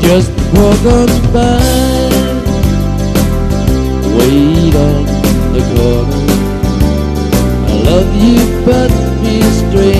just walk on by. Wait on the corner. I love you, but be straight.